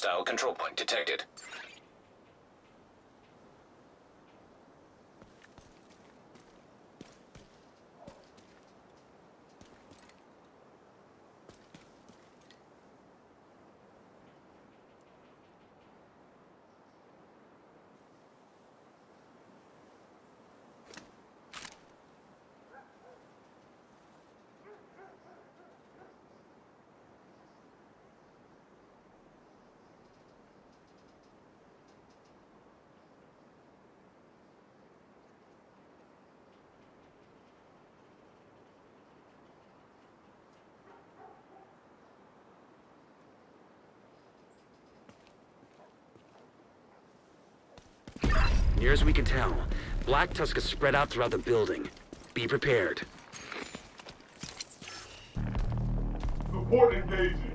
Hostile control point detected. Near as we can tell, Black Tusk is spread out throughout the building. Be prepared. Support engaging.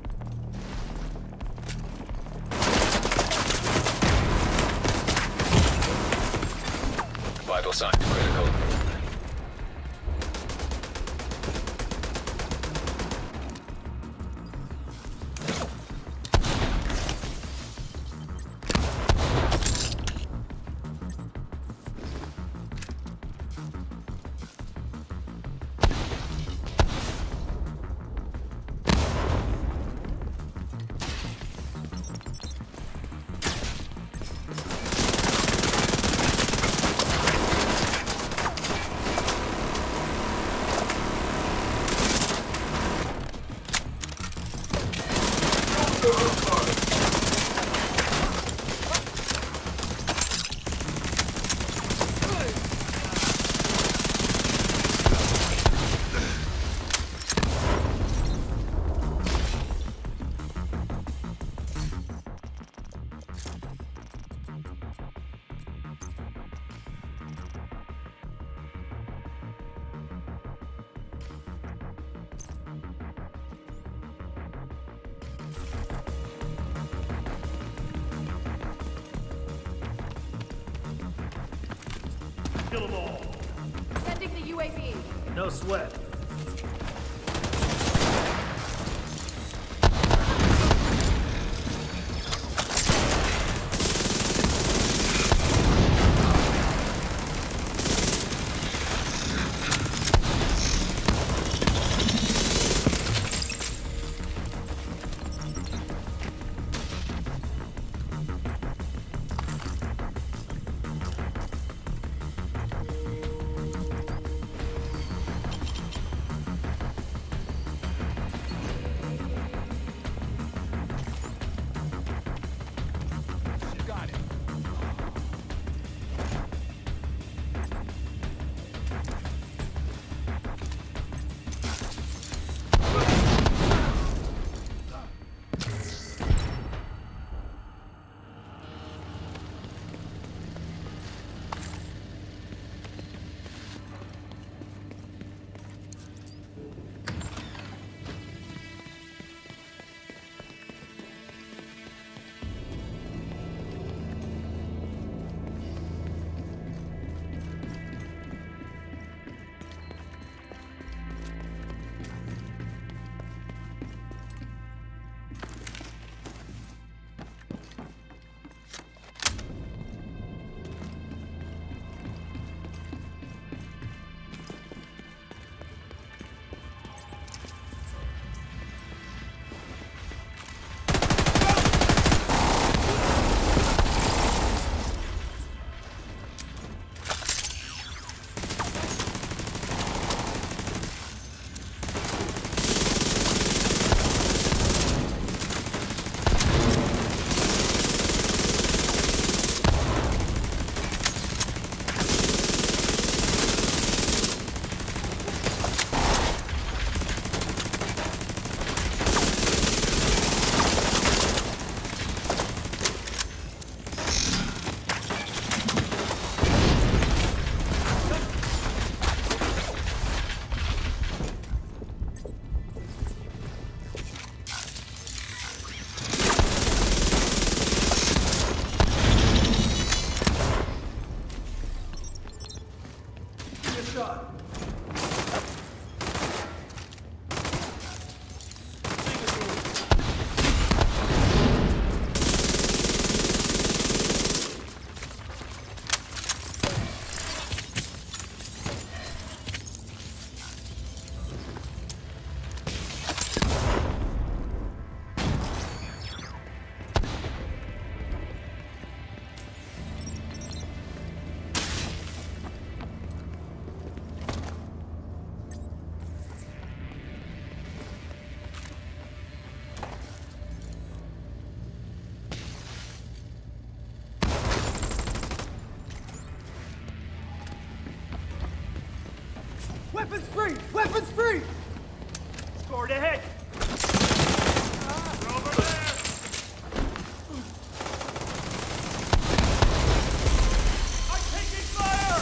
Vital signs critical. Kill them all. Sending the UAV. No sweat. free! Weapons free! Scored ahead! Over there! I'm taking fire!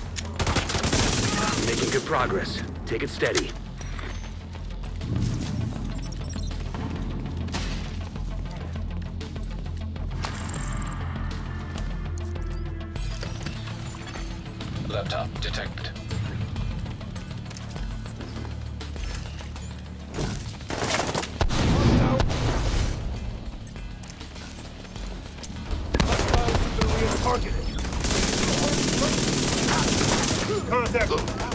Making good progress. Take it steady. Laptop detected. Targeted. Contact.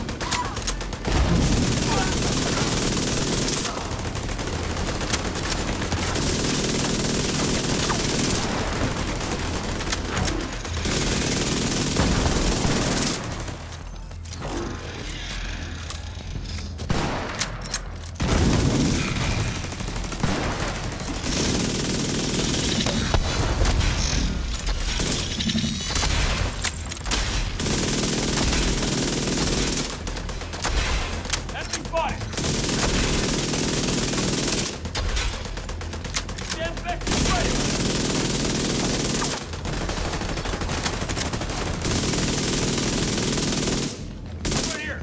Enemy spotted! Stand back to straight! Right here!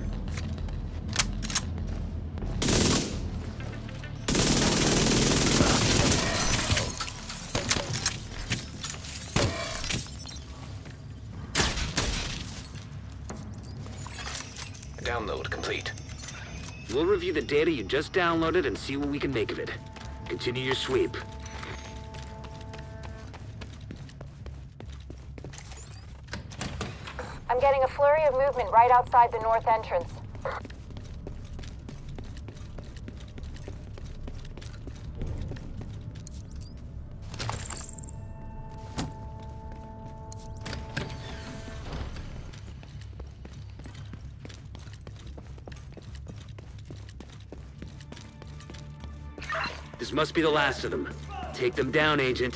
Download complete. We'll review the data you just downloaded and see what we can make of it. Continue your sweep. I'm getting a flurry of movement right outside the north entrance. This must be the last of them. Take them down, Agent.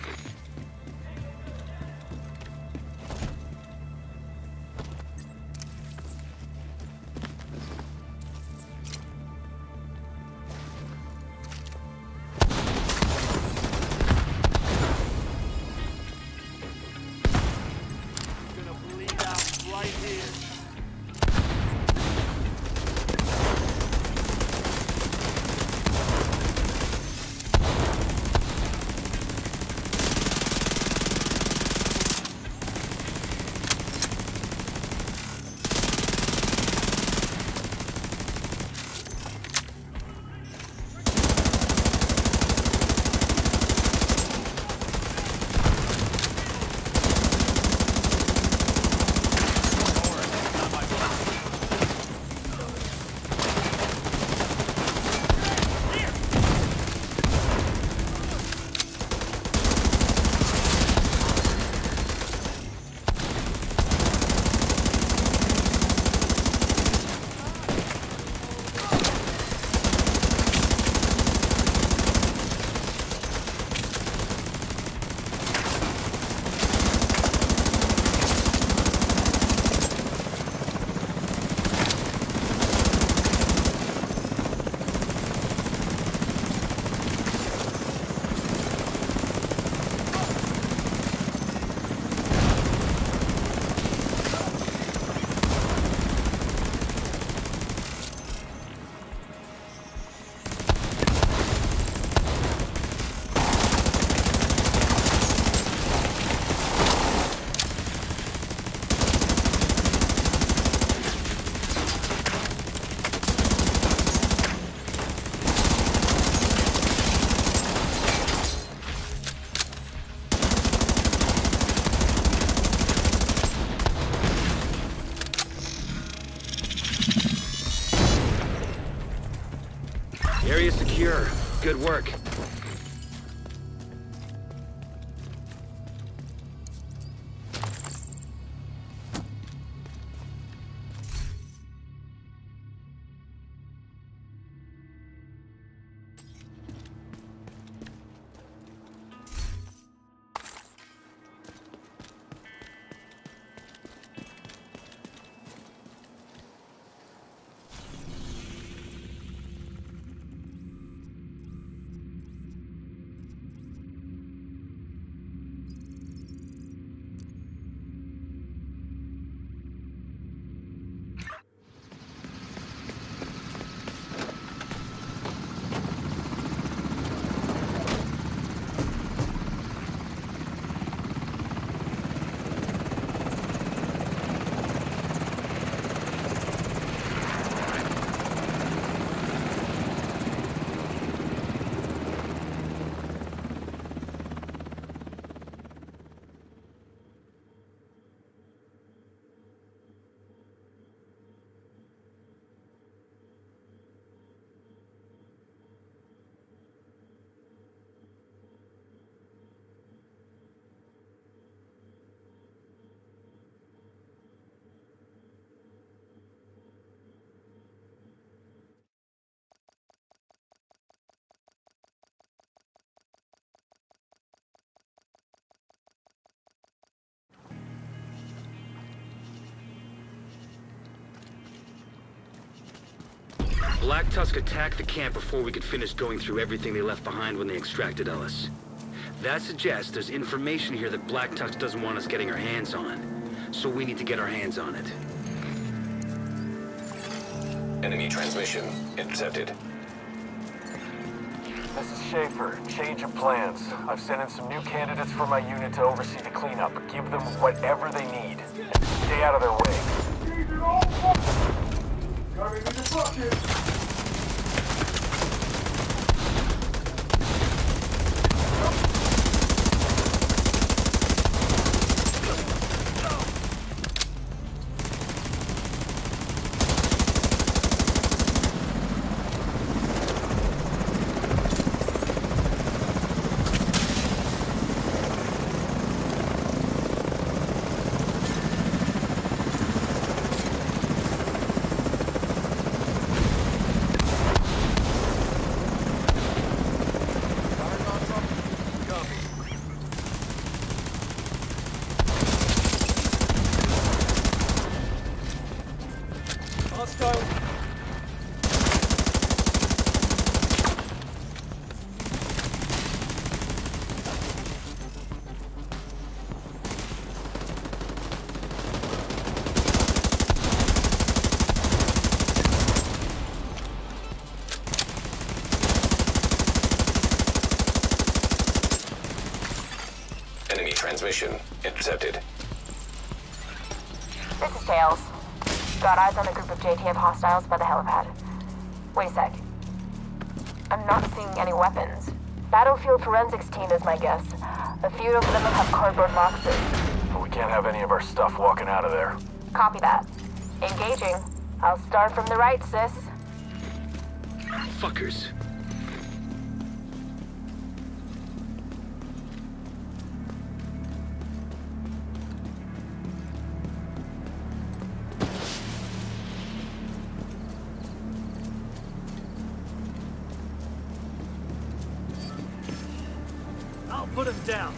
Gonna bleed out right here. Area secure. Good work. Black Tusk attacked the camp before we could finish going through everything they left behind when they extracted Ellis. That suggests there's information here that Black Tusk doesn't want us getting our hands on. So we need to get our hands on it. Enemy transmission intercepted. This is Schaefer. Change of plans. I've sent in some new candidates for my unit to oversee the cleanup. Give them whatever they need. And stay out of their way. Need it all fucking! Coming in the bucket! Enemy transmission intercepted. This is Tails. Got eyes on a group of JTF hostiles by the helipad. Wait a sec. I'm not seeing any weapons. Battlefield forensics team is my guess. A few of them have cardboard boxes. But we can't have any of our stuff walking out of there. Copy that. Engaging. I'll start from the right, sis. Fuckers. I'll put him down.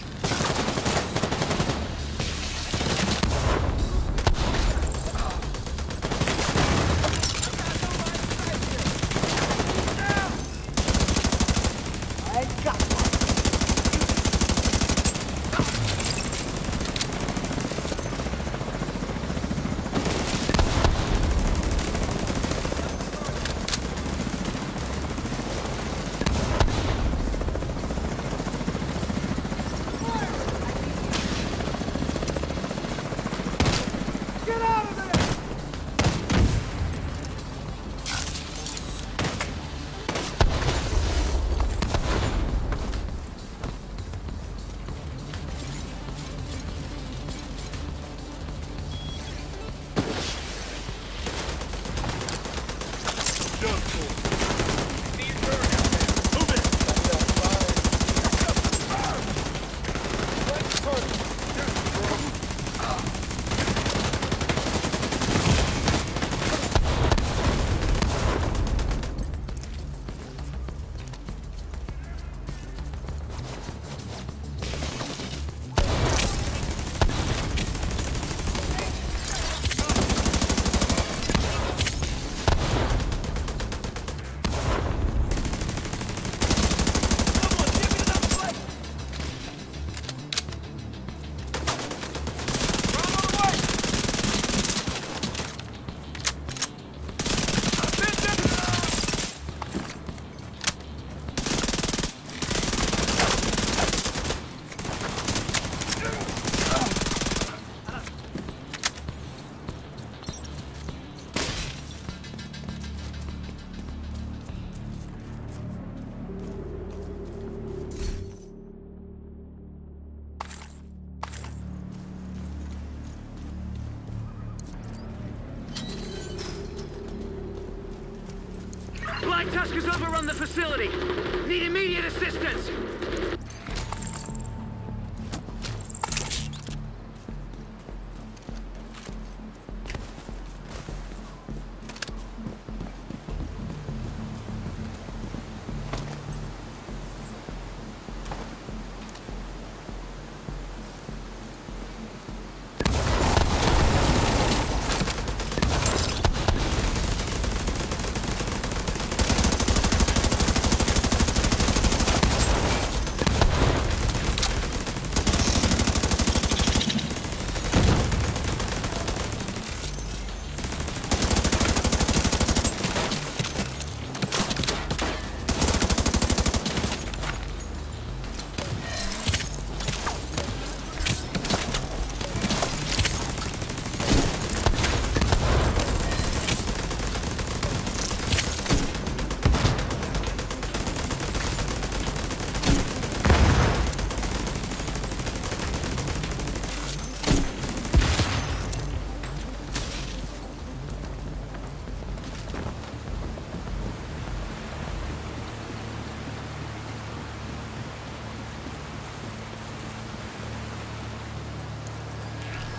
Black Tusk has overrun the facility. Need immediate assistance.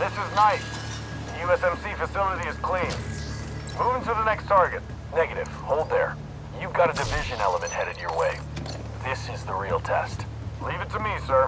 This is Knight. The USMC facility is clean. Moving to the next target. Negative. Hold there. You've got a division element headed your way. This is the real test. Leave it to me, sir.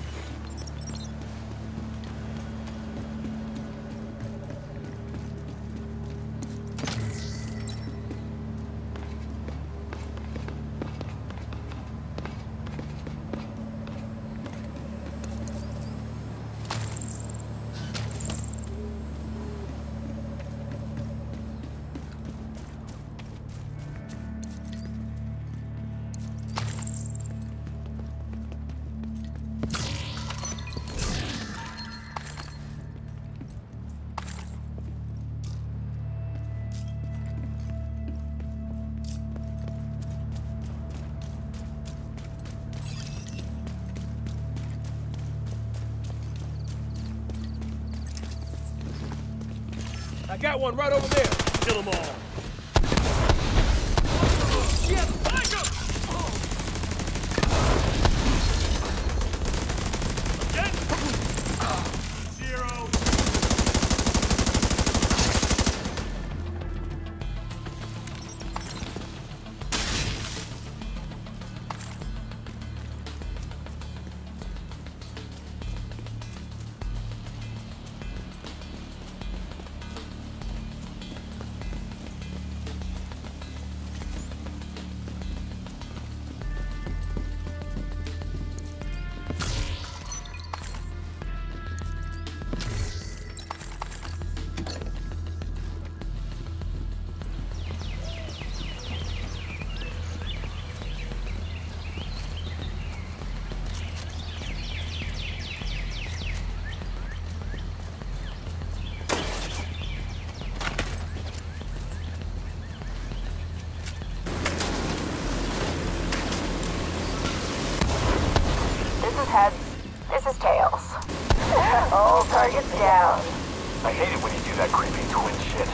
I got one right over there. Kill them all. Shit! Like him! Zero. Heads. This is tails. All targets down. I hate it when you do that creepy twin shit.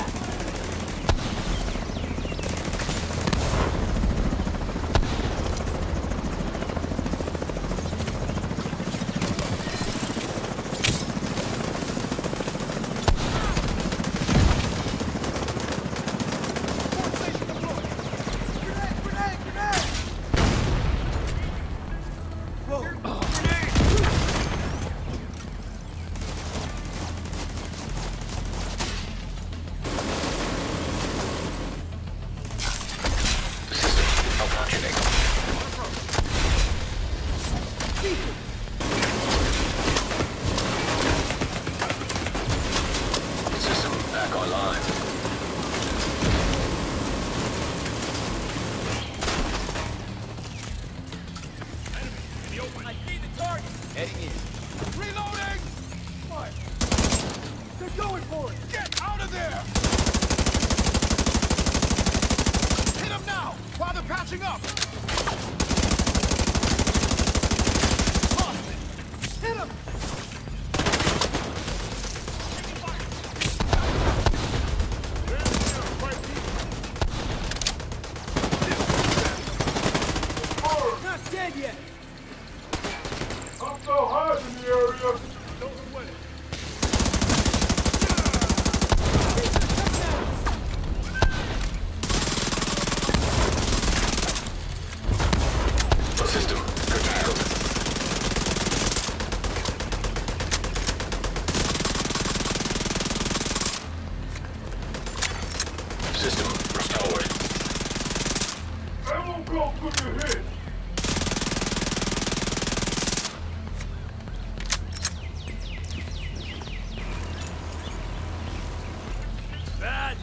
System back online. I see the target. Heading in. Reloading! What? They're going for it! Get out of there! Hit them now, while they're patching up! Hit him! Not dead yet! I'm so high in the area. Don't sweat it. System curtailed. System restored. Ammo go when you hit. Bad.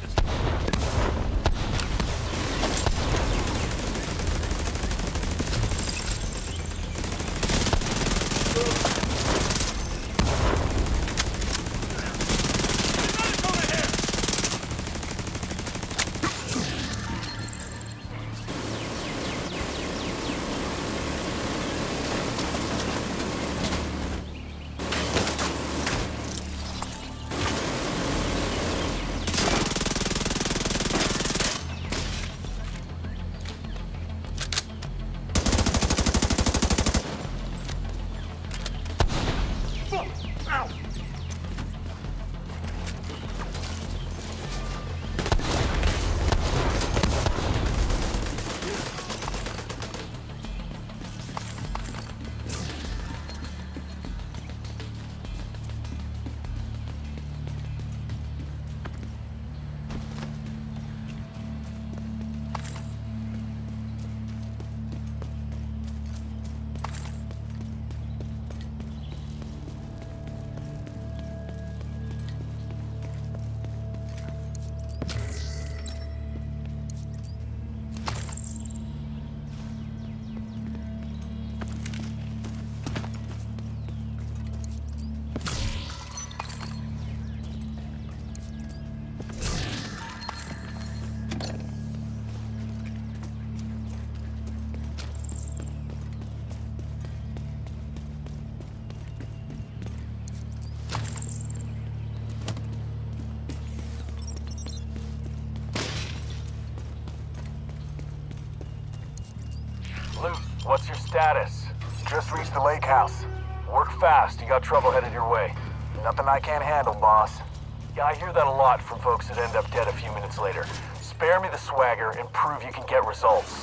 what's your status? Just reached the lake house. Work fast, you got trouble headed your way. Nothing I can't handle, boss. Yeah, I hear that a lot from folks that end up dead a few minutes later. Spare me the swagger and prove you can get results.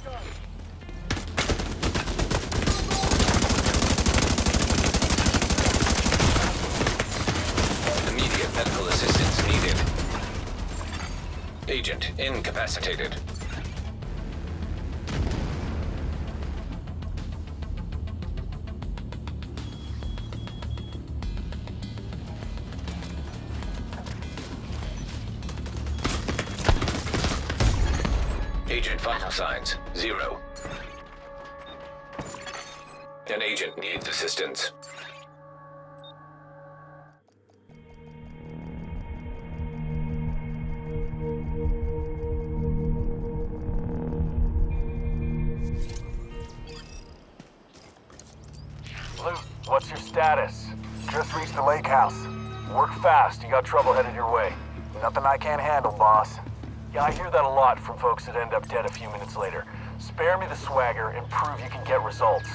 Immediate medical assistance needed. Agent incapacitated. Agent vital signs, 0. An agent needs assistance. Luke, what's your status? Just reached the lake house. Work fast, you got trouble headed your way. Nothing I can't handle, boss. Yeah, I hear that a lot from folks that end up dead a few minutes later. Spare me the swagger and prove you can get results.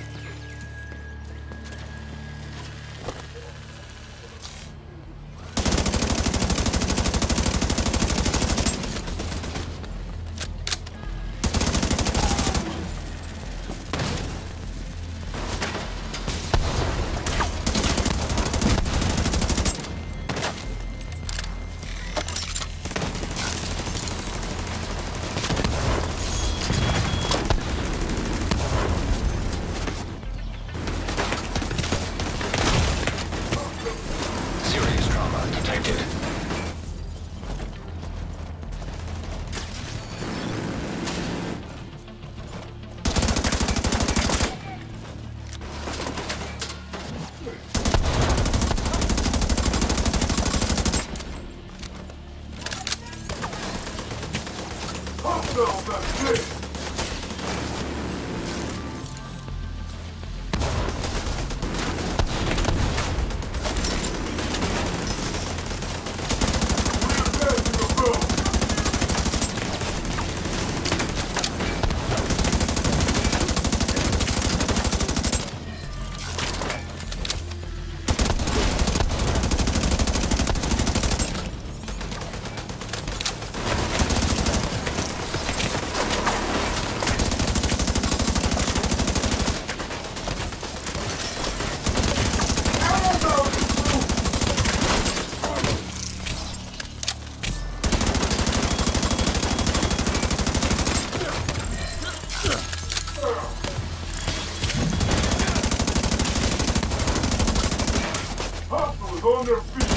On their feet.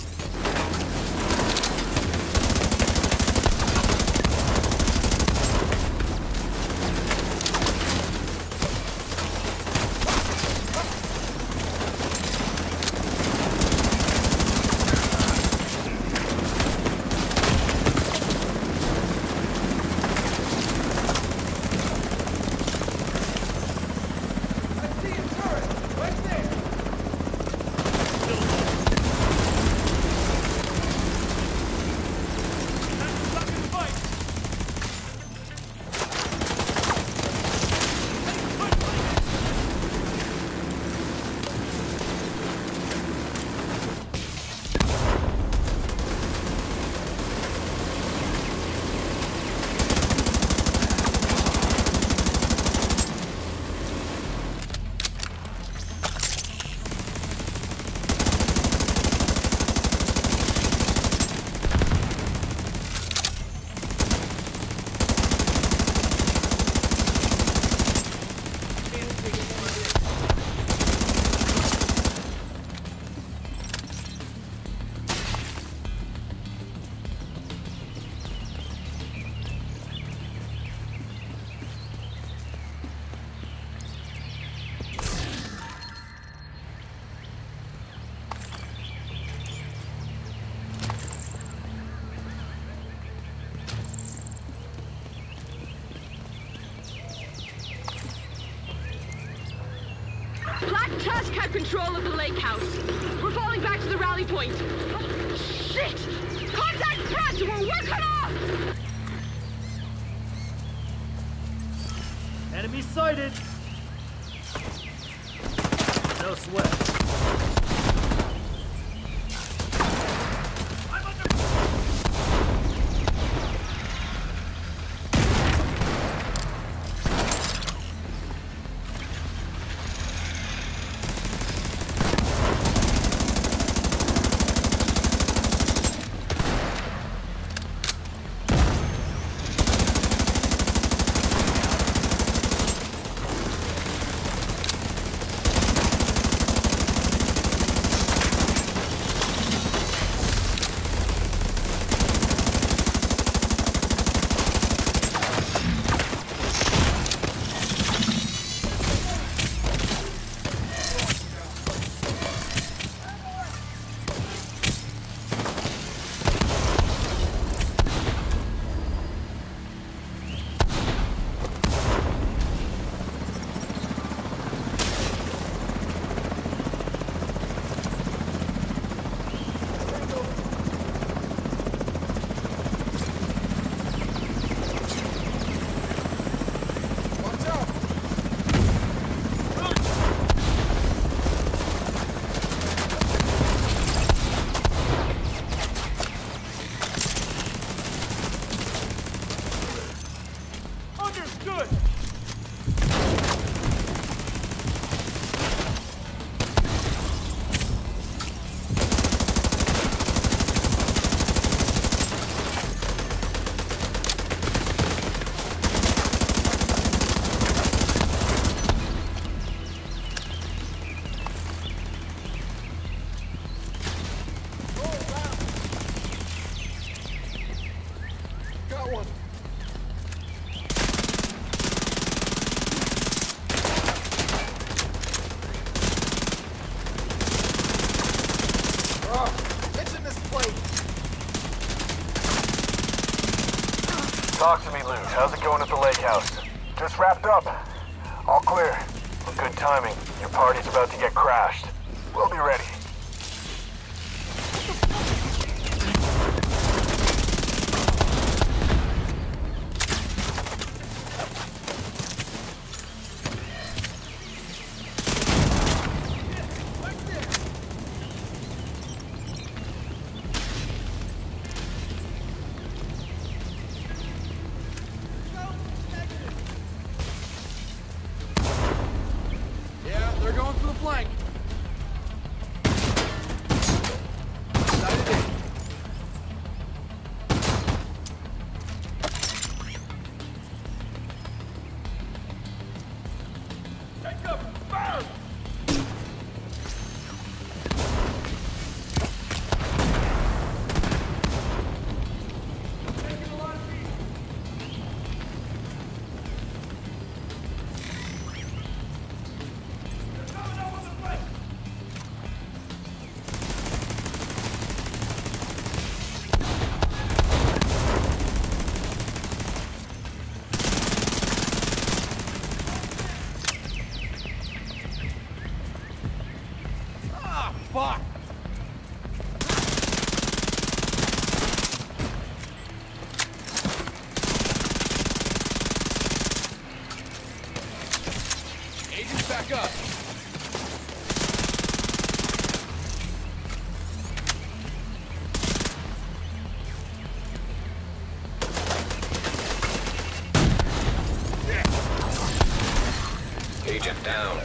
Black Tusk had control of the lake house. We're falling back to the rally point. Oh, shit! Contact front! We're cut off! Enemy Enemy sighted! No sweat. Talk to me, Luke. How's it going at the lake house? Just wrapped up. All clear. Well, good timing. Your party's about to get crashed. We'll be ready. Yeah, they're going for the flank. Sighted in. Take cover! Fire! Taking a lot of feet. They're coming up on the flank. Ah, fuck! Agents back up. Agent down.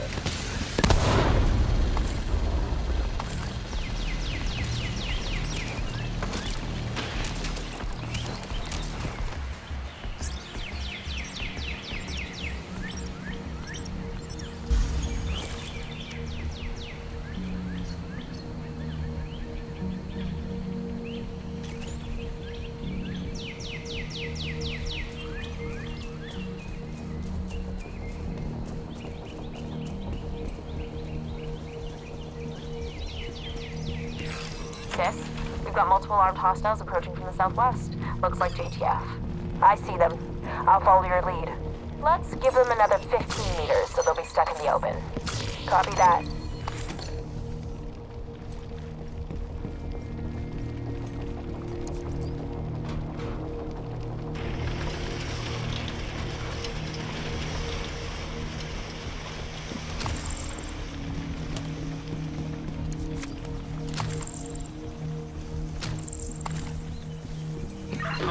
Sis, we've got multiple armed hostiles approaching from the southwest. Looks like JTF. I see them. I'll follow your lead. Let's give them another 15 meters so they'll be stuck in the open. Copy that.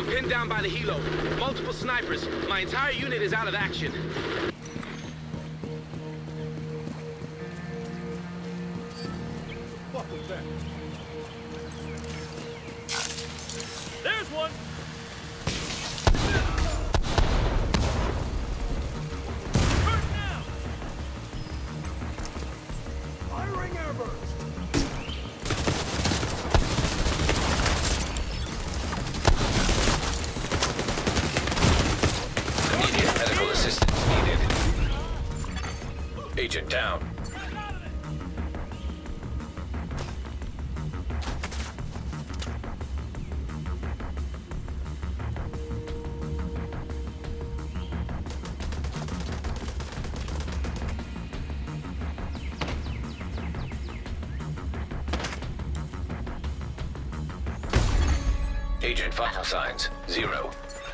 I'm pinned down by the helo. Multiple snipers. My entire unit is out of action. Fuck was that? There's one! Hurt now! Firing airburst! Immediate medical assistance needed. Agent down. Agent vital signs 0.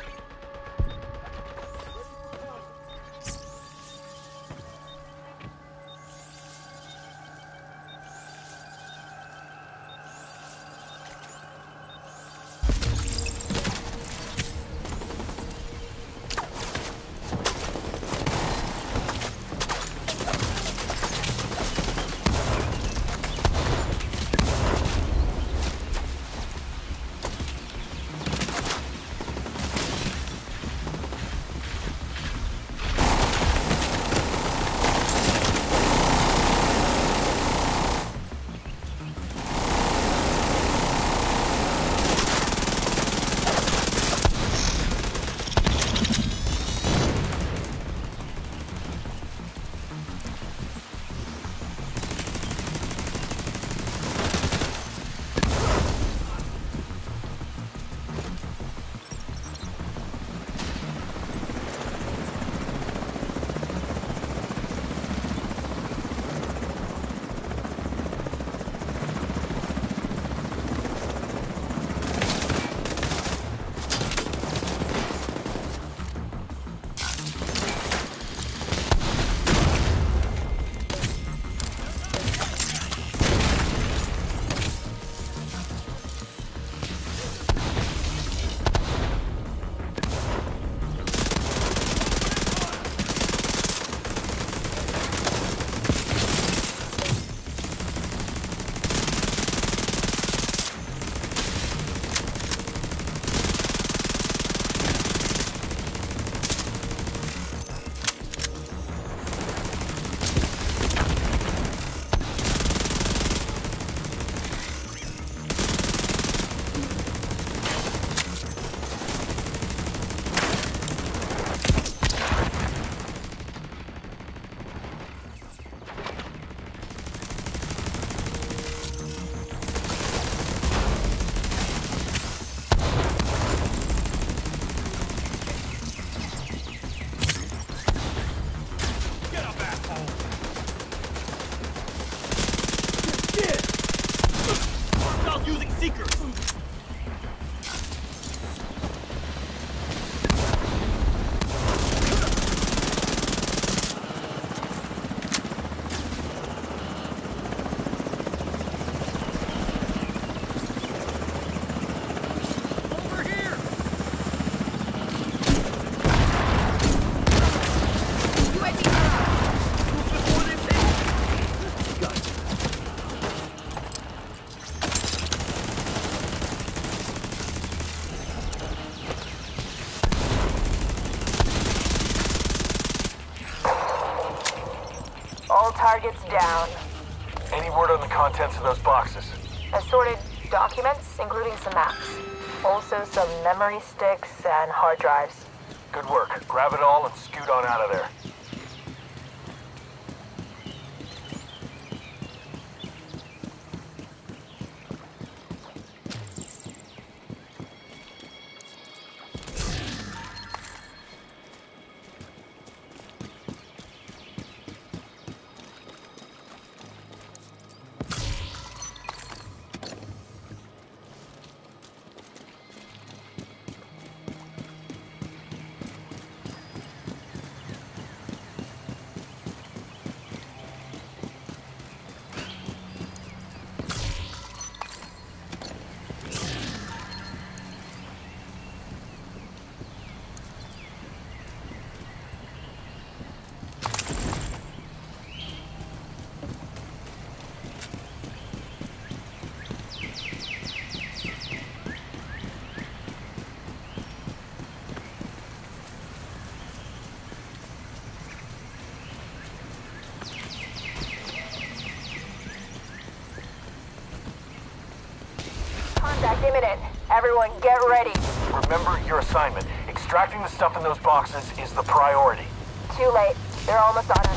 All targets down. Any word on the contents of those boxes? Assorted documents, including some maps. Also some memory sticks and hard drives. Good work. Grab it all and scoot on out of there. It's imminent. Everyone get ready. Remember your assignment. Extracting the stuff in those boxes is the priority. Too late. They're almost on us.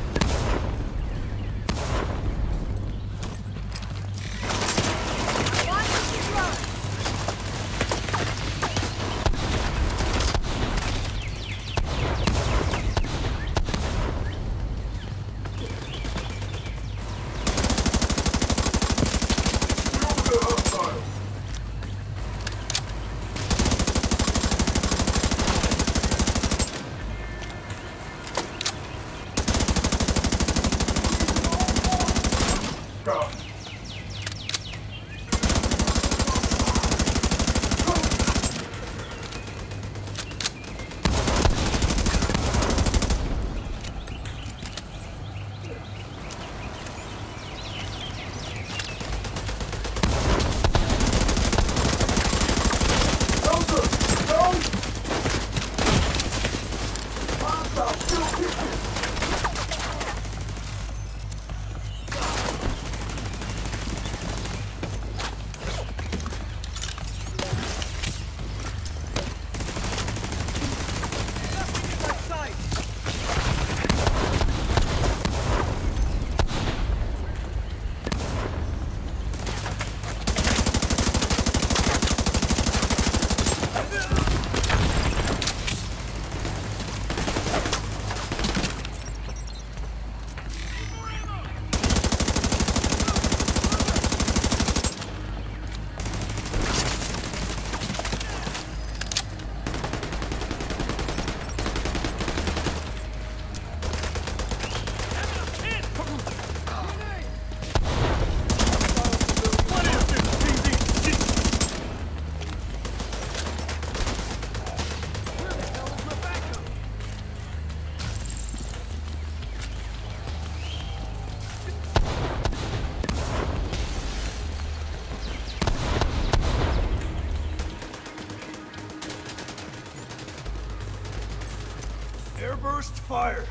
Airburst fire.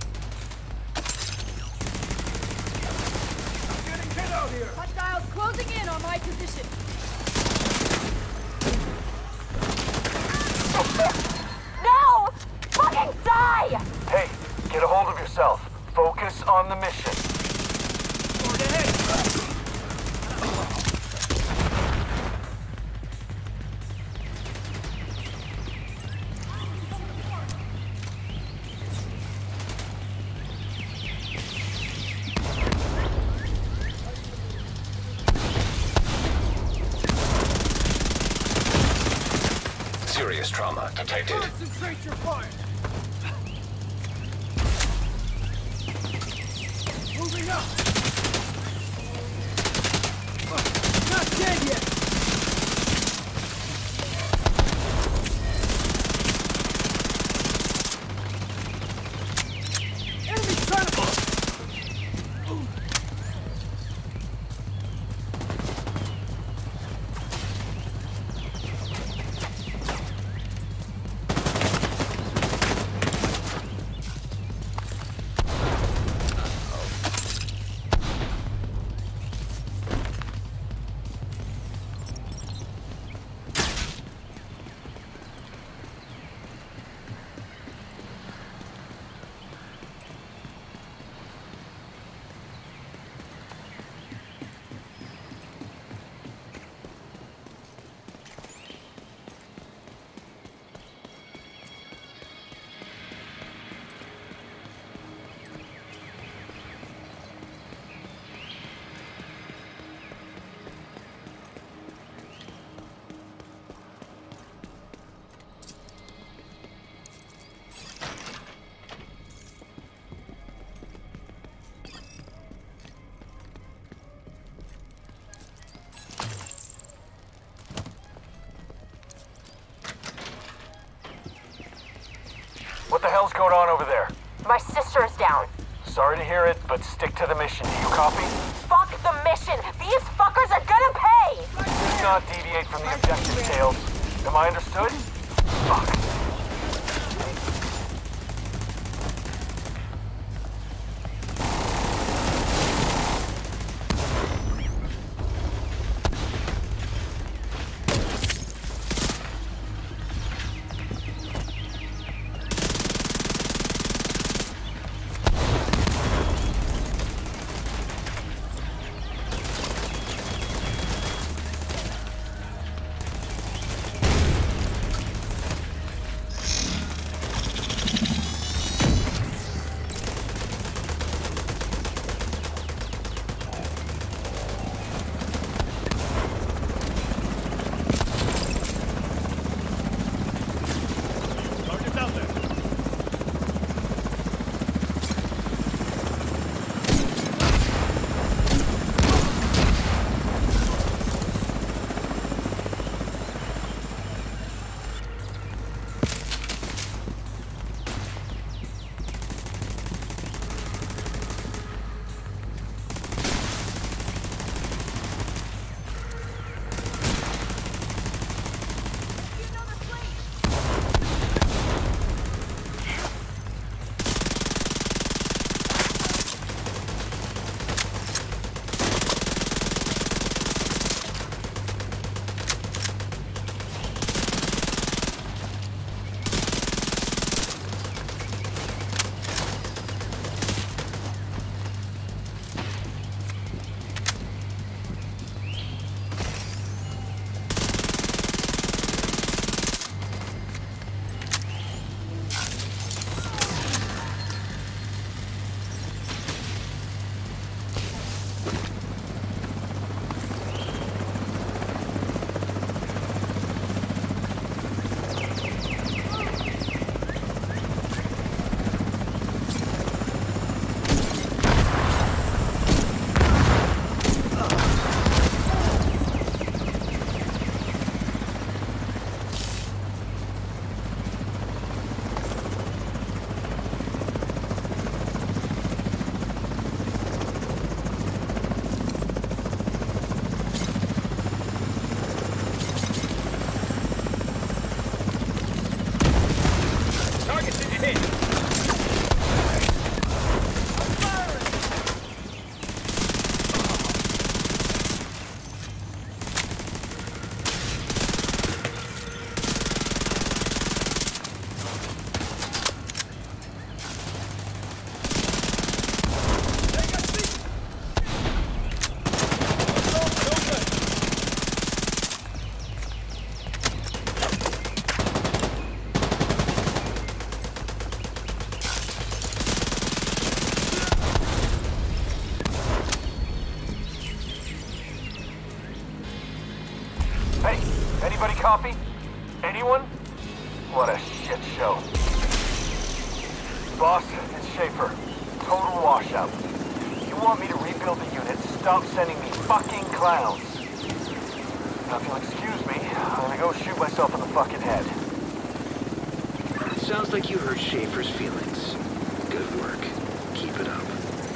I'm getting hit out here. Hostiles closing in on my position. No! Fucking die! Hey, get a hold of yourself. Focus on the mission. Forward ahead. Serious trauma detected. Concentrate your fire. Moving up. Not dead yet. Enemy's trying to... What the hell's going on over there? My sister is down. Sorry to hear it, but stick to the mission. Do you copy? Fuck the mission! These fuckers are gonna pay! Do not deviate from the objective, Tails. Am I understood? Fuck. Hey, anybody copy? Anyone? What a shit show. Boss, it's Schaefer. Total washout. You want me to rebuild the unit, stop sending me fucking clowns. Now if you'll excuse me, I'm gonna go shoot myself in the fucking head. Sounds like you hurt Schaefer's feelings. Good work. Keep it up.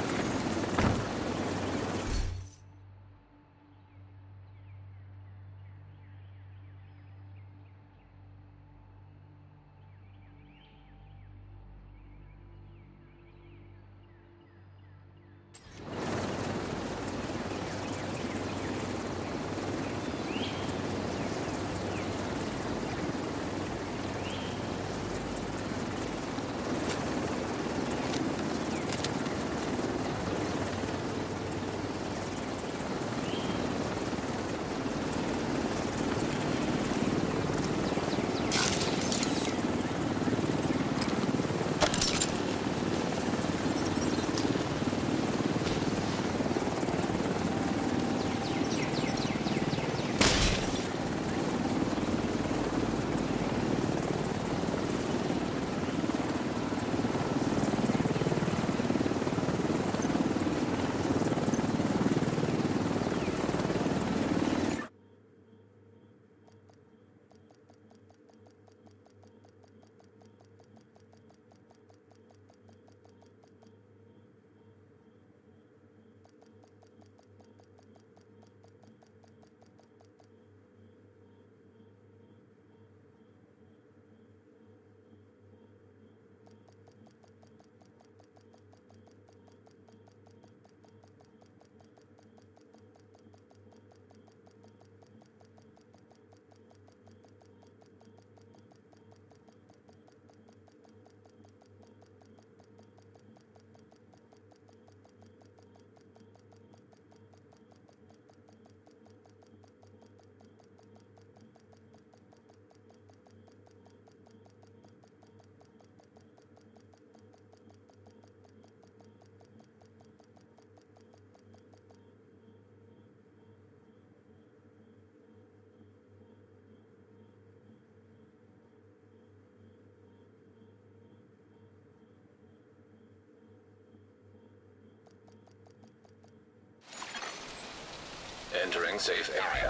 Entering safe area.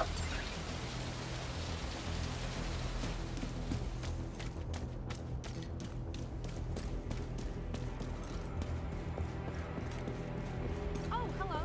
Oh, hello.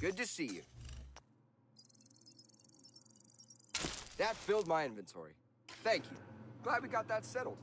Good to see you. That filled my inventory. Thank you. Glad we got that settled.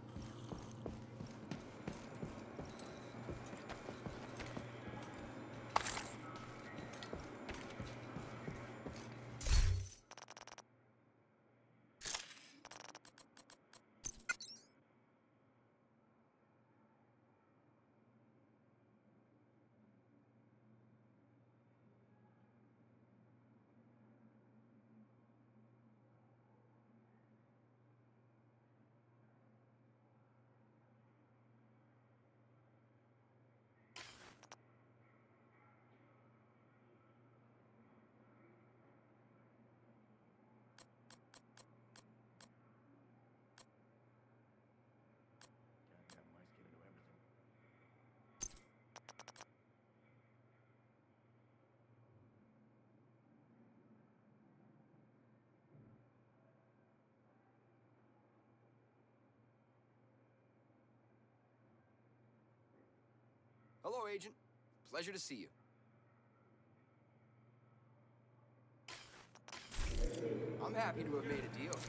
Hello, Agent. Pleasure to see you. I'm happy to have made a deal.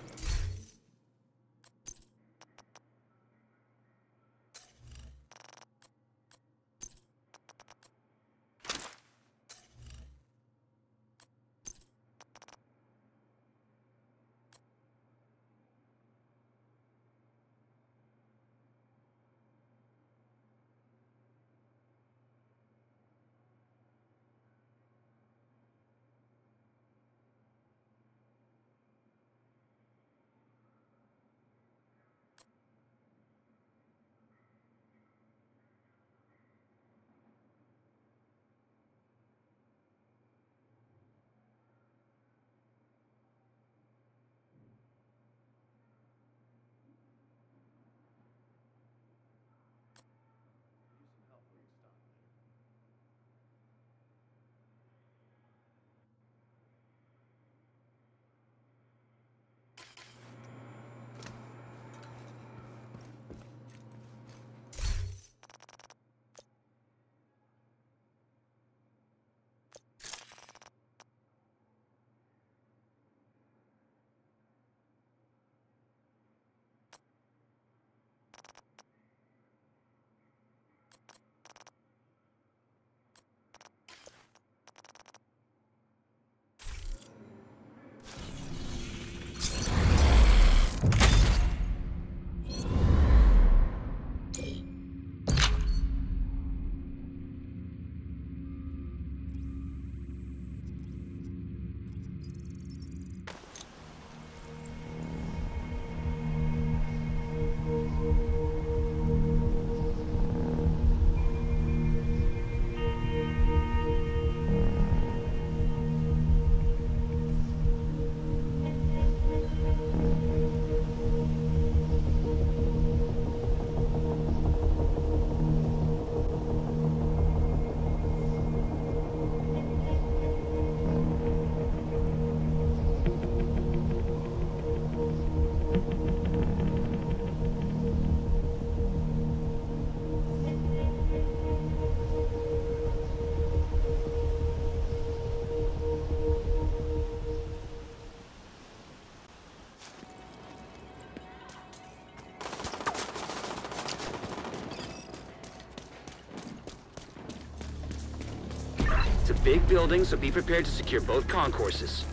It's a big building, so be prepared to secure both concourses.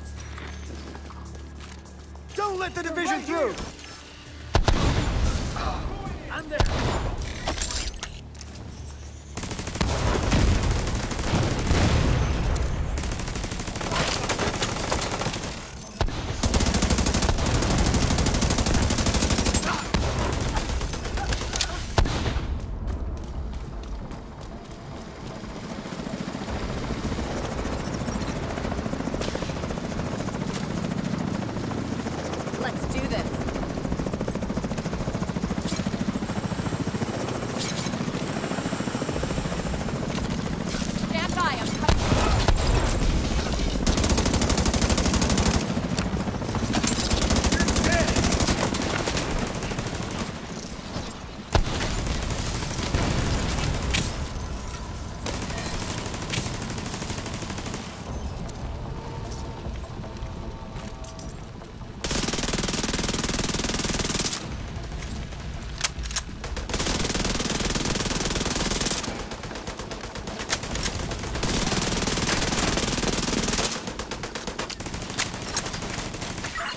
Don't let the division through! I'm there! Let's do this.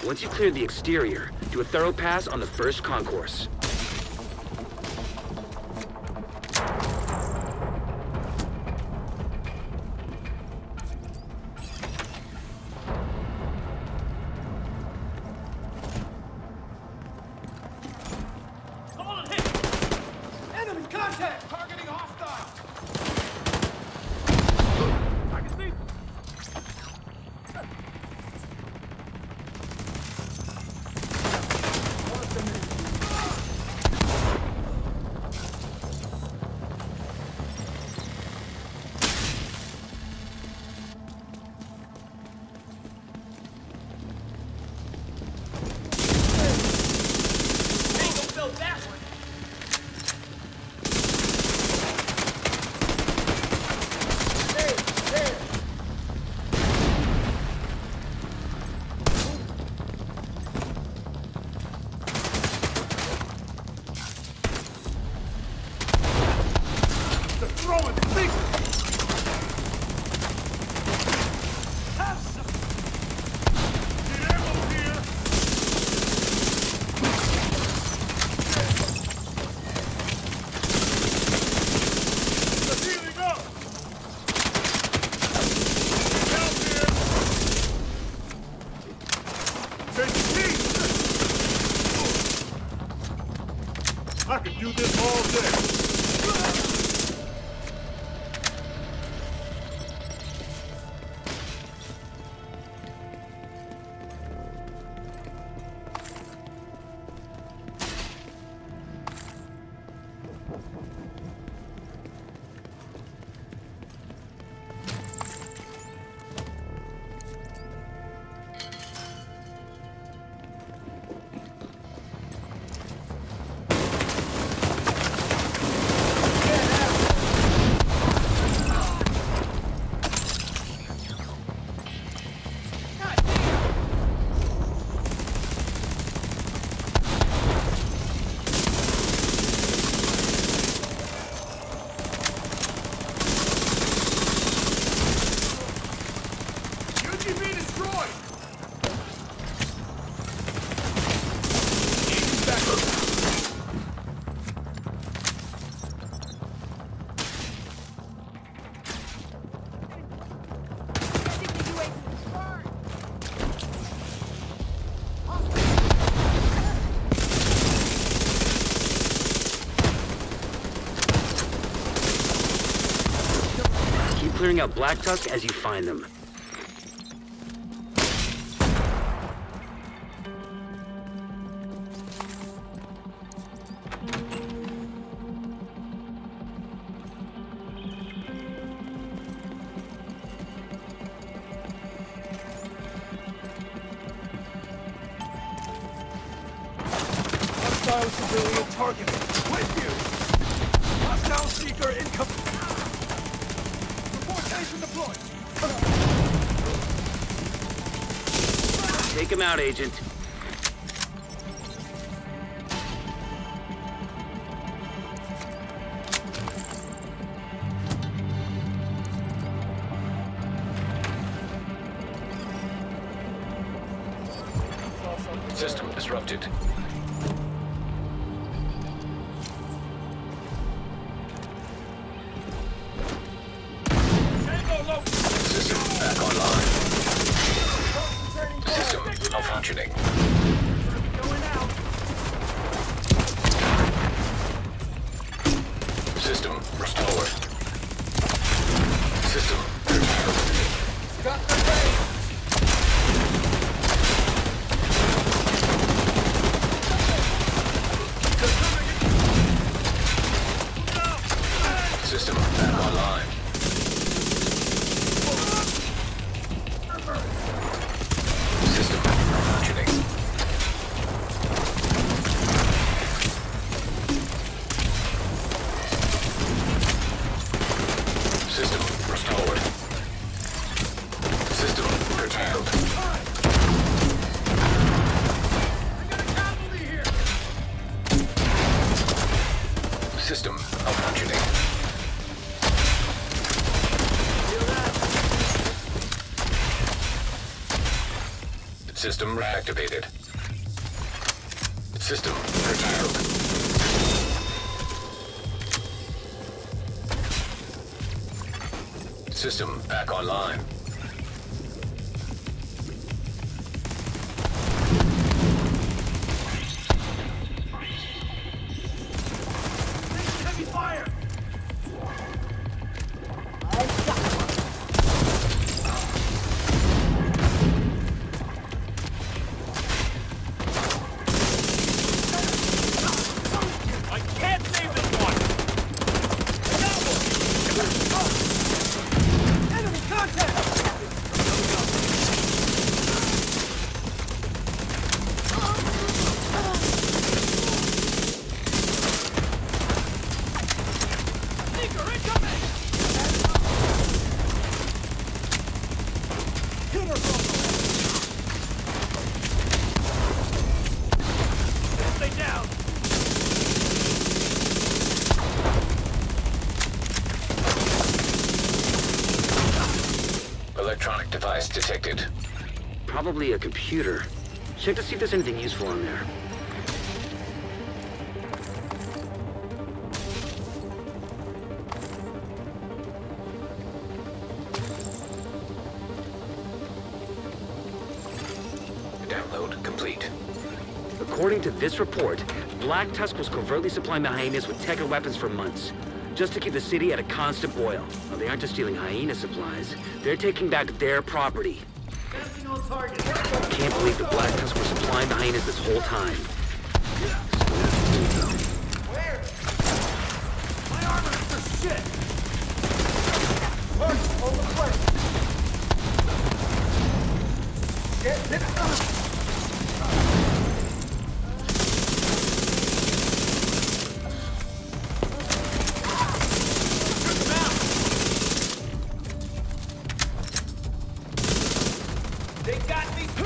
Once you clear the exterior, do a thorough pass on the first concourse. Solid hit! Enemy contact! Targeting hostile! I can see. I could do this all day. Clearing out Black Tusk as you find them. Hostile civilian targeted. With you! Hostile seeker incoming! Station deployed. Take him out, Agent. System disrupted. System back online. System malfunctioning. System restored. System repaired. Got the raid! System reactivated. System curtailed. System back online. Heavy fire! I can't save this one! Enemy contact! Sneaker incoming! Stay down! Electronic device detected. Probably a computer. Check to see if there's anything useful on there. Download complete. According to this report, Black Tusk was covertly supplying the hyenas with tech and weapons for months, just to keep the city at a constant boil. Well, they aren't just stealing hyena supplies, they're taking back their property. Dancing on target! Can't believe the Black Tusk was supplying the hyenas this whole time. Where? My armor is for shit! Mark, hold the plate! Get it! They got me!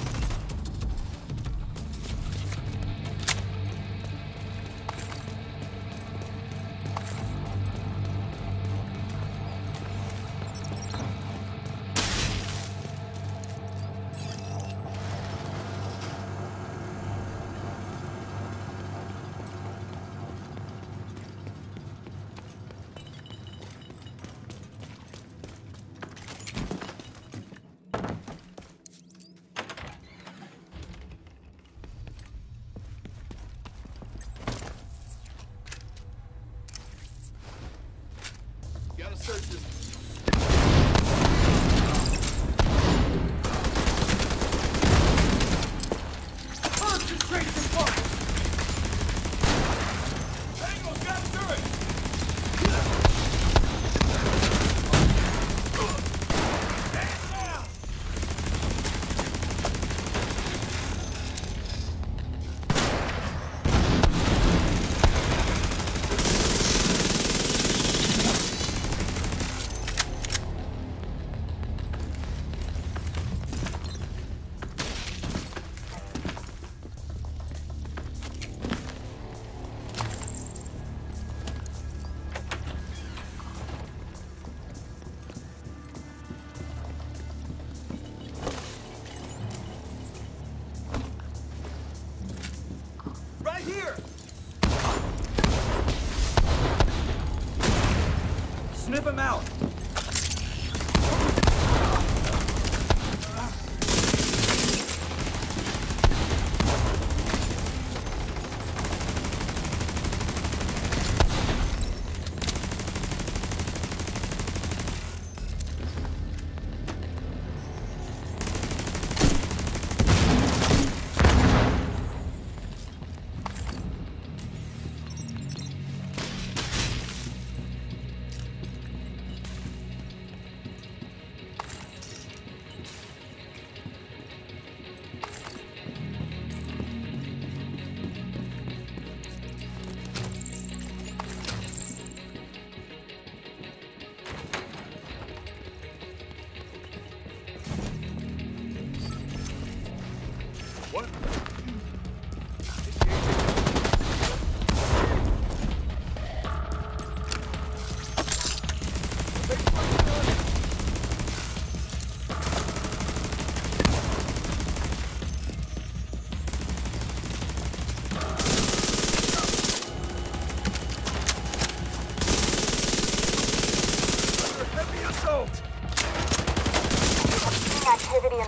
Gotta search this. Concentrate the fire! Tango got through it! Stand down! Right here! Snip him out! What?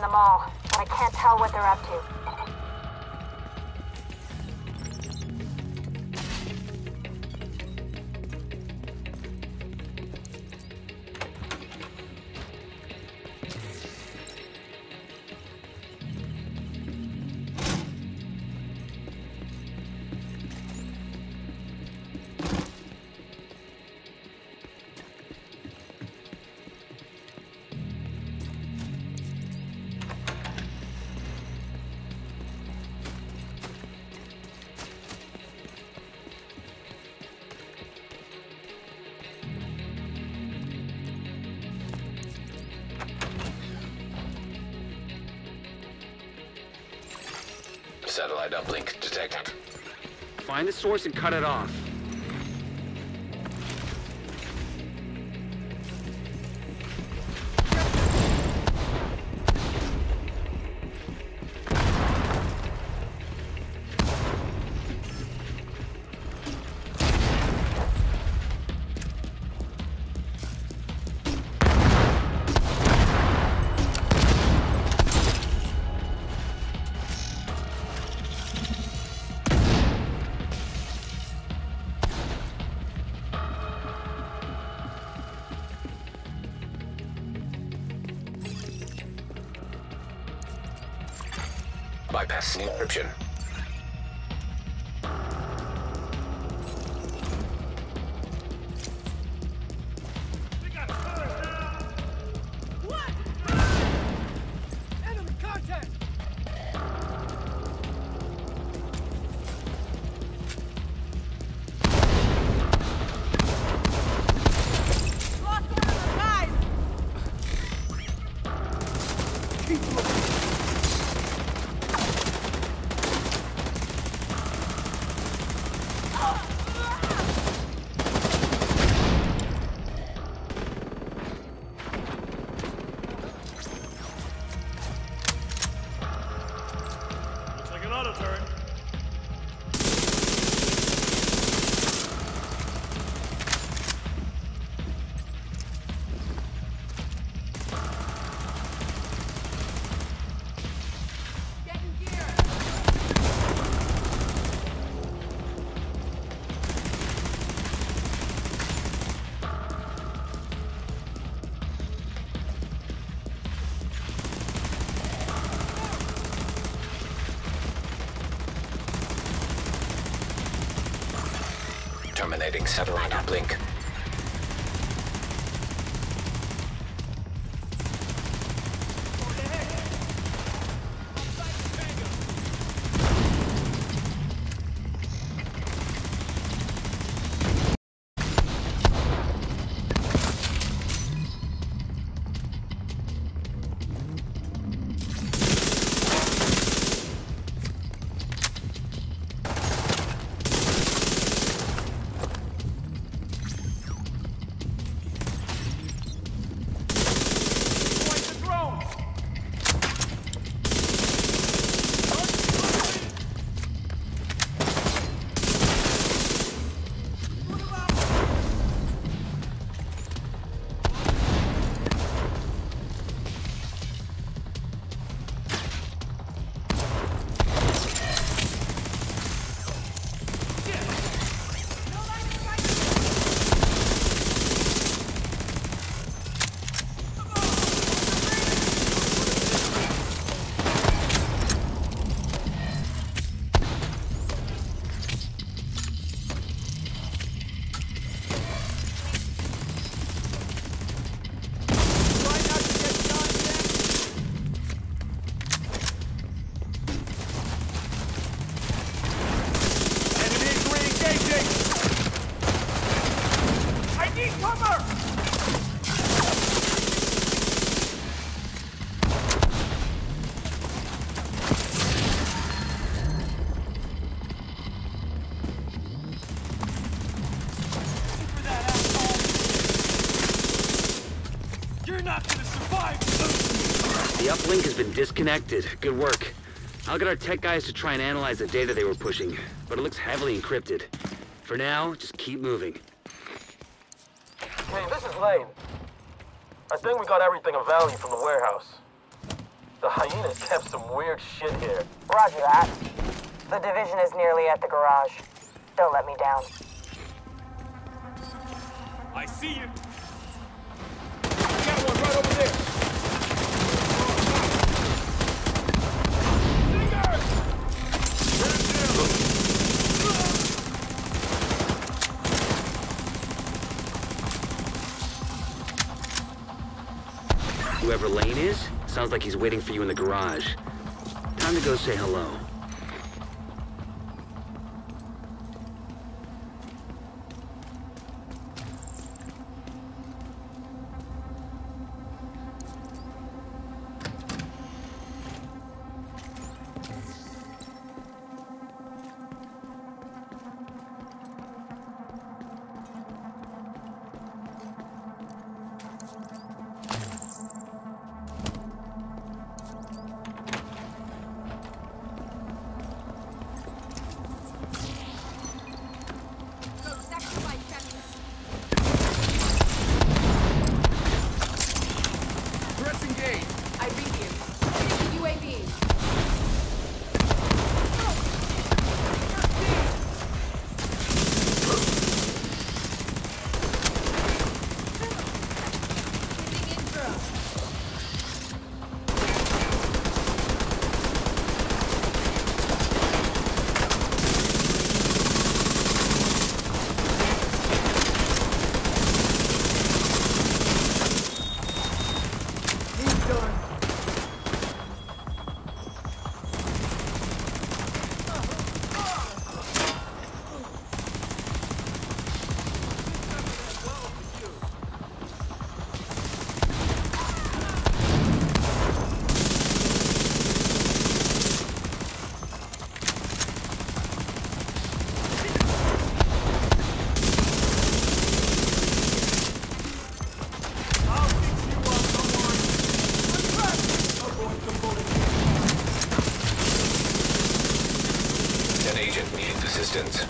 in the mall, but I can't tell what they're up to. Satellite uplink detected. Find the source and cut it off. Bypassing encryption. Enemy contact! Lost one of the guys! Keep moving! Looks like an auto turret. Getting gear. Terminating satellite uplink. The uplink has been disconnected. Good work. I'll get our tech guys to try and analyze the data they were pushing, but it looks heavily encrypted. For now, just keep moving. Hey, this is Lane. I think we got everything of value from the warehouse. The hyenas kept some weird shit here. Roger that. The division is nearly at the garage. Don't let me down. I see you. Got one right over there. Whoever Lane is, sounds like he's waiting for you in the garage. Time to go say hello. Assistance.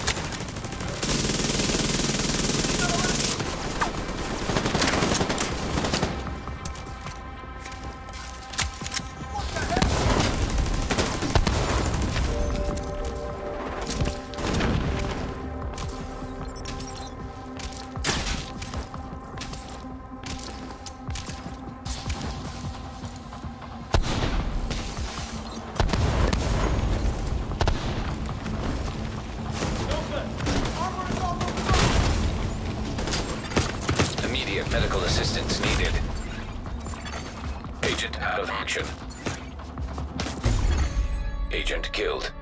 Medical assistance needed. Agent out of action. Agent killed.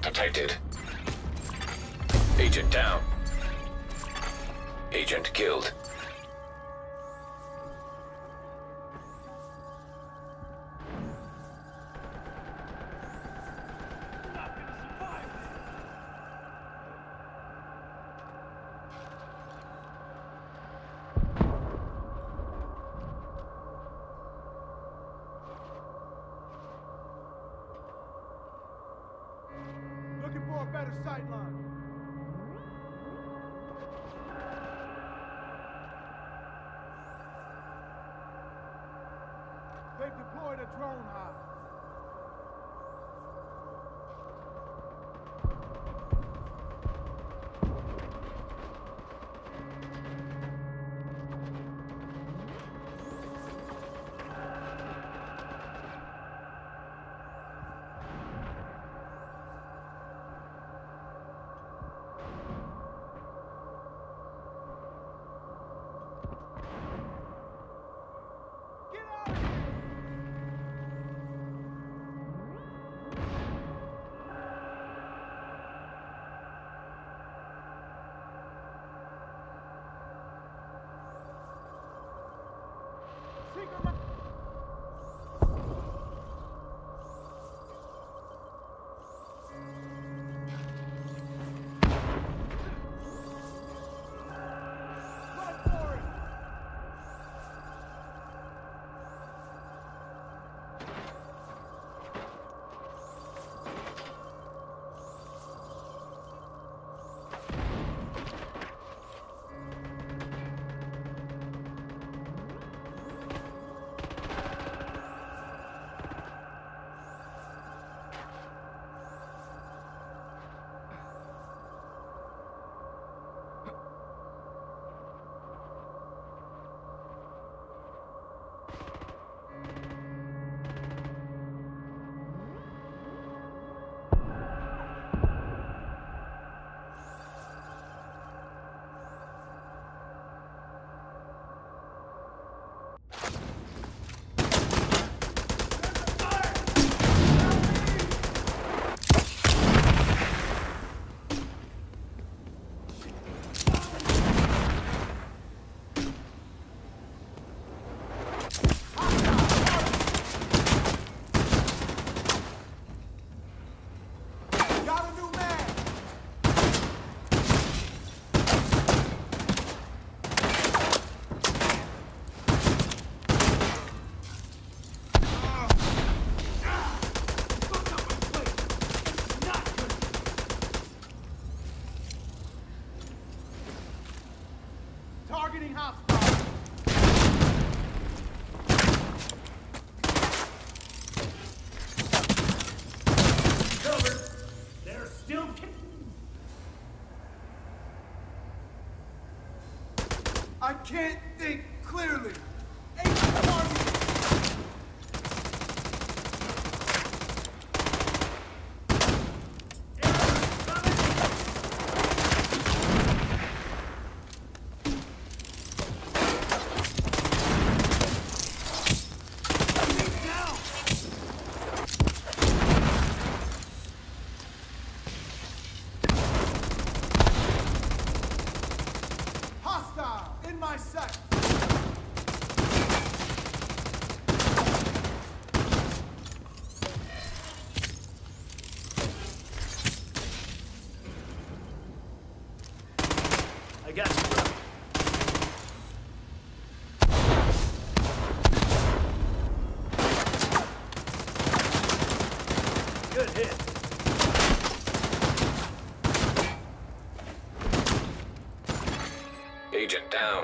detected. Agent down. Agent killed. Looking for a better sight line. They've deployed a drone hub. Targeting hostile. Covered. They're still I can't think clearly. Eight targets. In my sight! I got you, bro. Good hit. Agent down.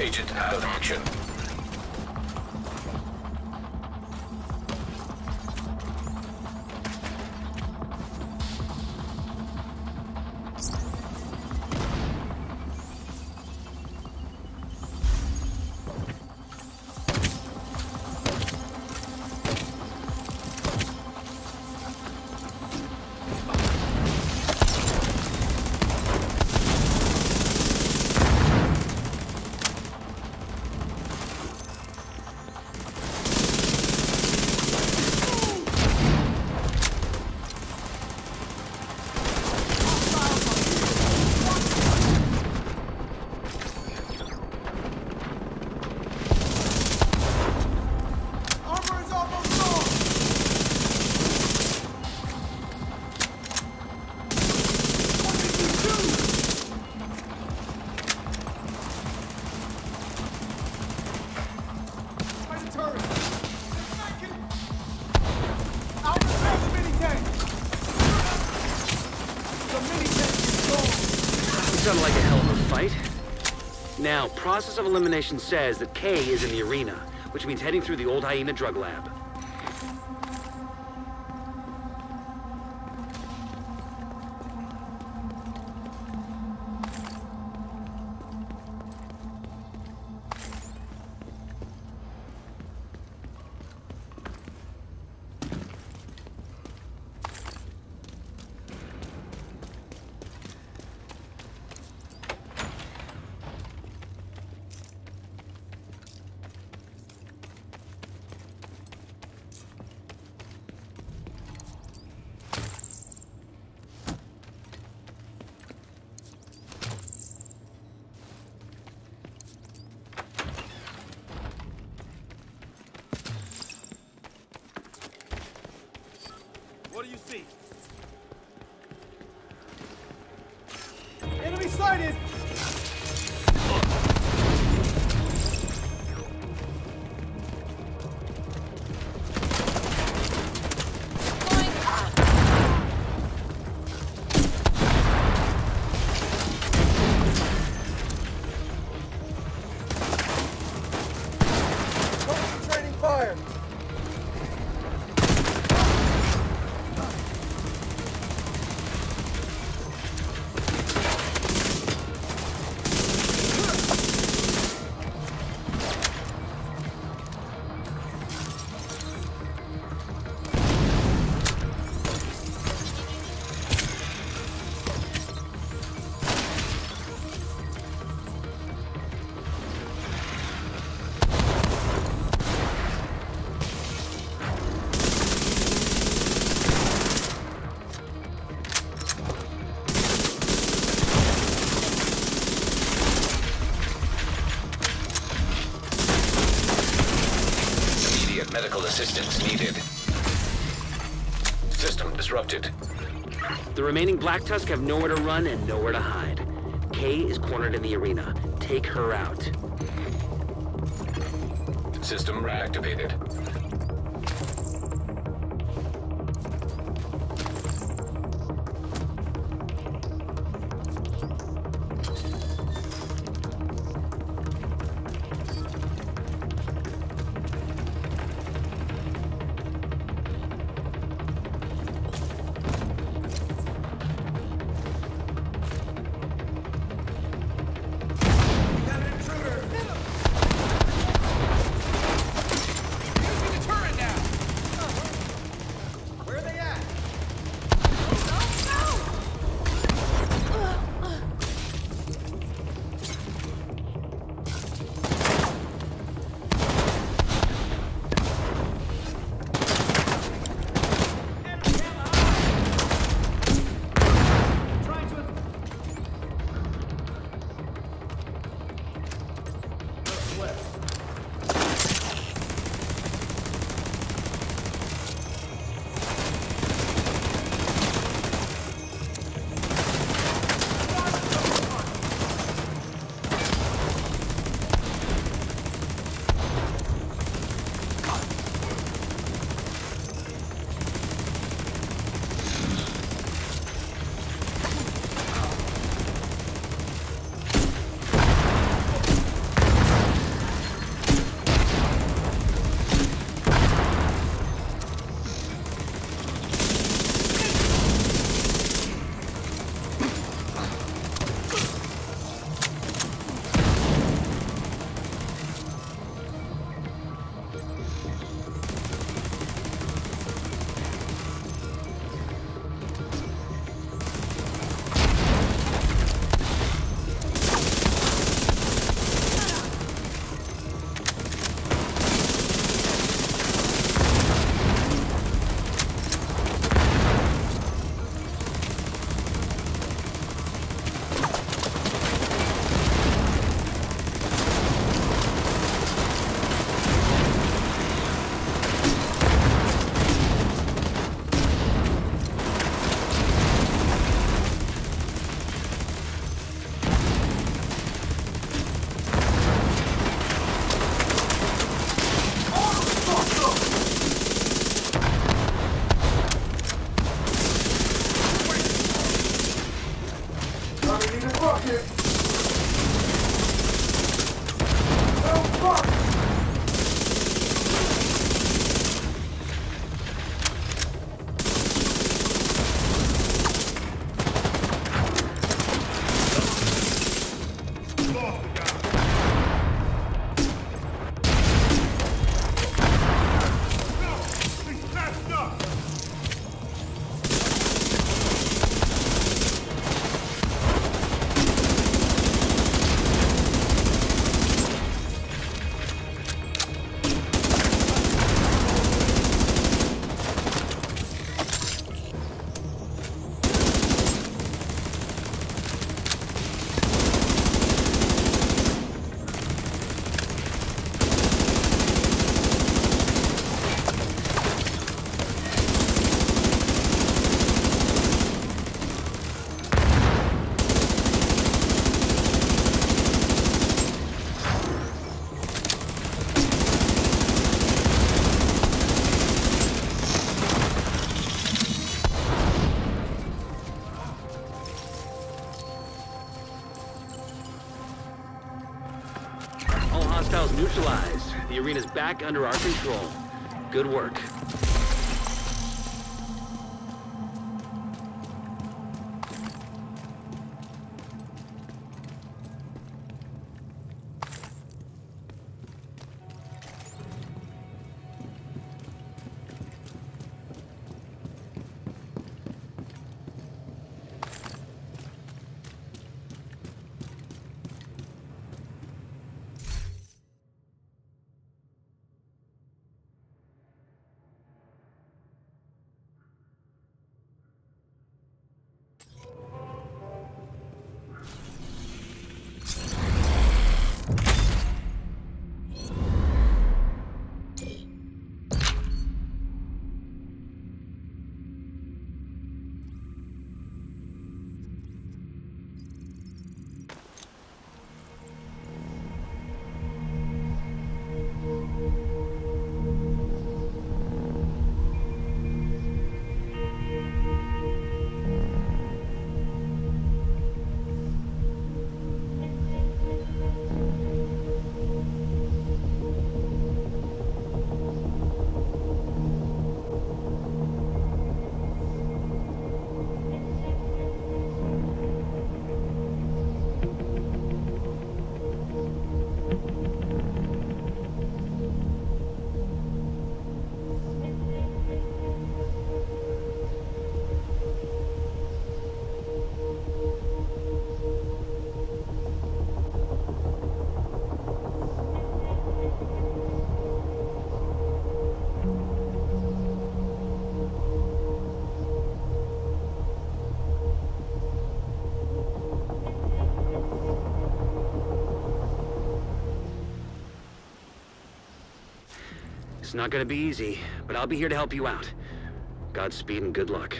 Agent out of action. Sounded like a hell of a fight. Now, process of elimination says that K is in the arena, which means heading through the old Hyena drug lab. What do you see? Enemy sighted! Concentrating fire! Medical assistance needed. System disrupted. The remaining Black Tusk have nowhere to run and nowhere to hide. Kay is cornered in the arena. Take her out. System reactivated. fucking! Oh, fuck! All hostiles neutralized. The arena's back under our control. Good work. It's not gonna be easy, but I'll be here to help you out. Godspeed and good luck.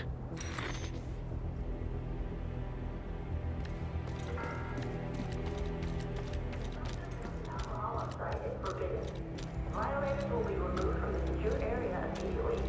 Violators will be removed from the secure area immediately.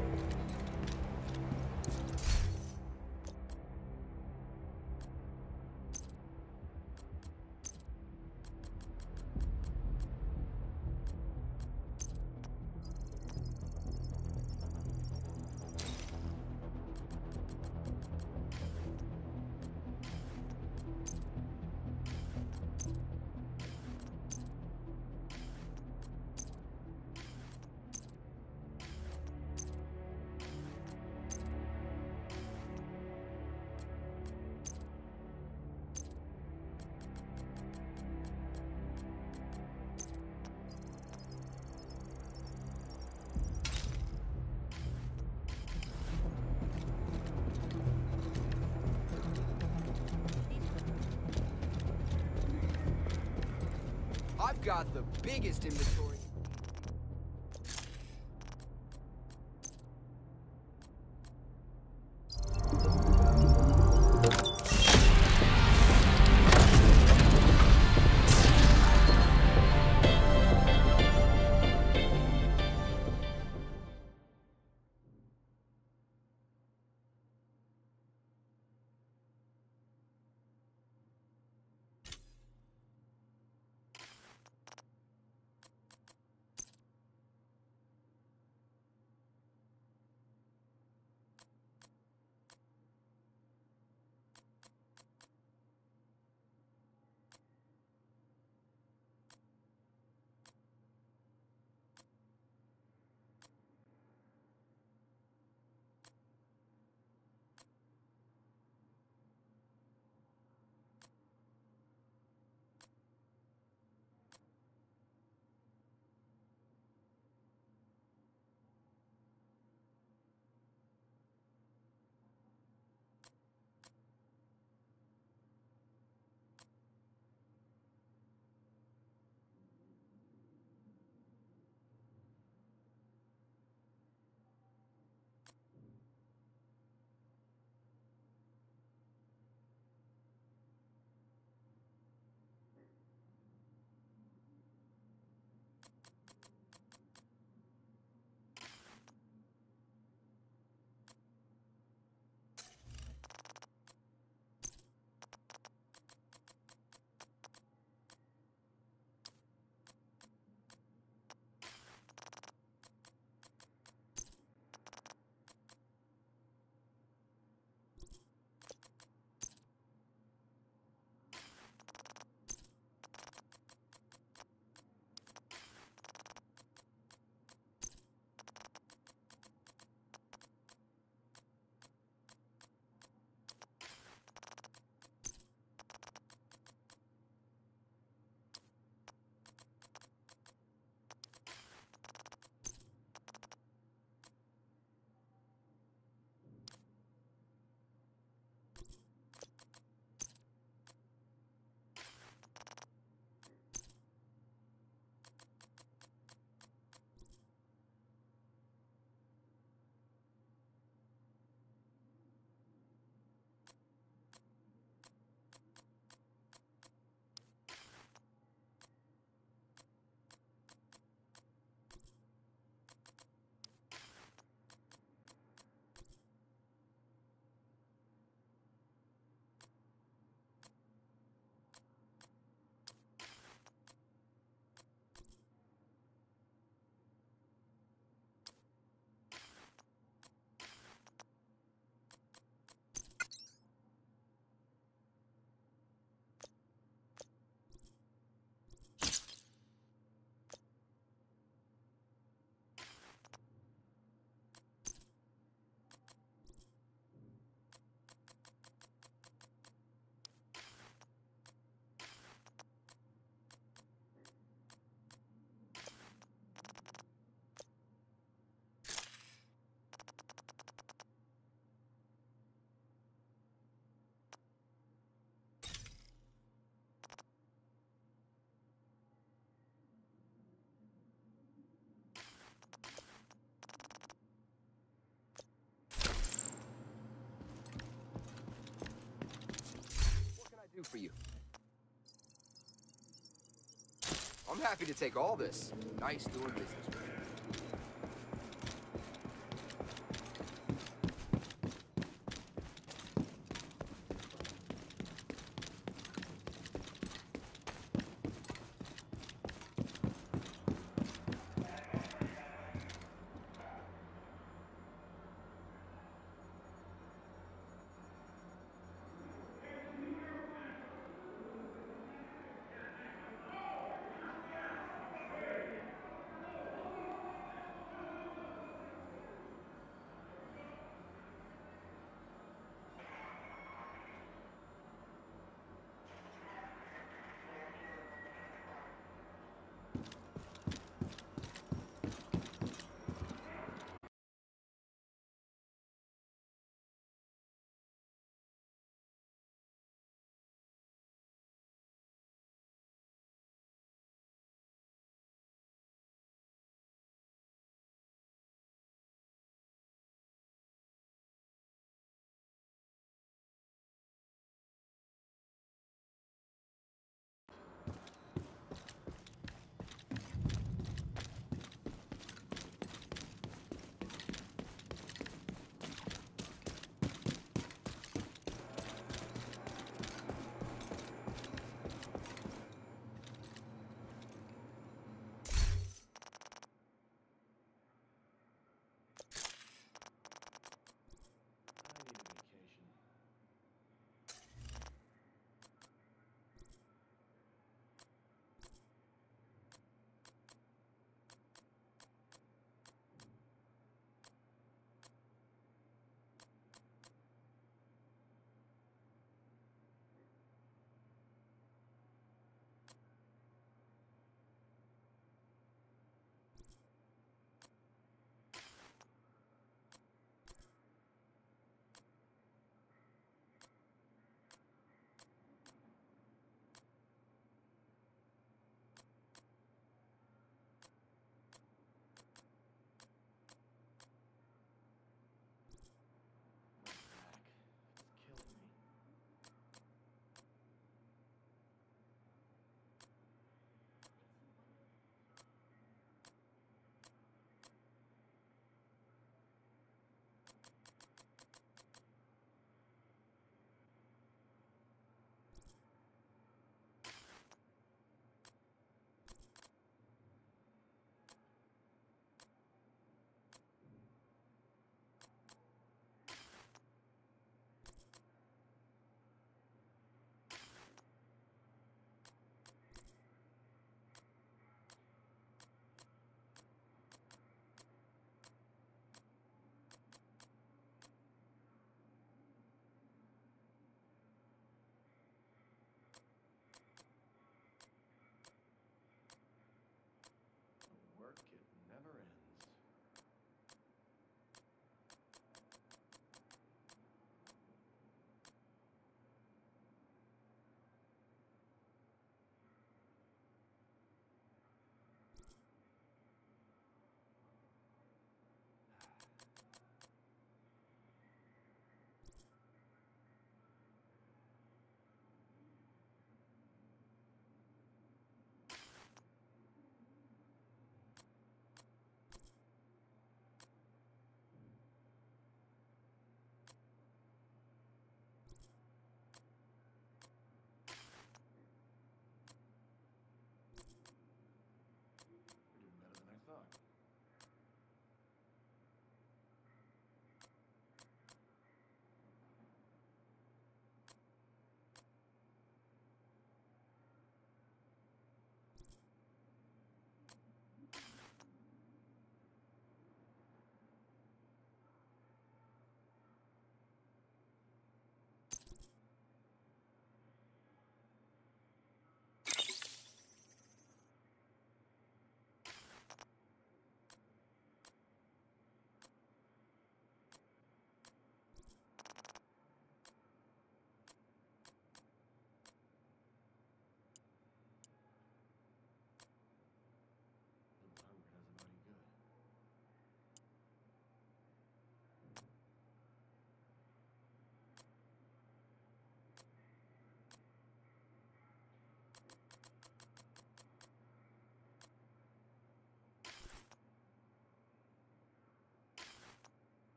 I've got the biggest inventory. do for you? I'm happy to take all this. Nice doing business with you.